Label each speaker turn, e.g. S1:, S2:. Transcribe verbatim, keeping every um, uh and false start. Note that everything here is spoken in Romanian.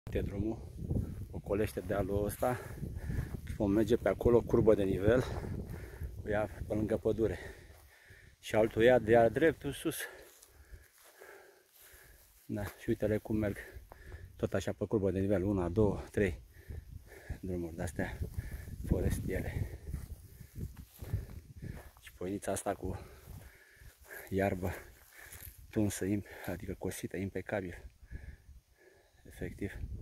S1: De drumul, ocolește dealul ăsta și vom merge pe acolo, curbă de nivel, o ia pe lângă pădure. Și altul ia de ia dreptul sus. Da, și uite-le cum merg tot așa pe curbă de nivel, una, două, trei drumuri de-astea forestiere. Și poienița asta cu iarbă tunsă, adică cosită, impecabil, efectiv.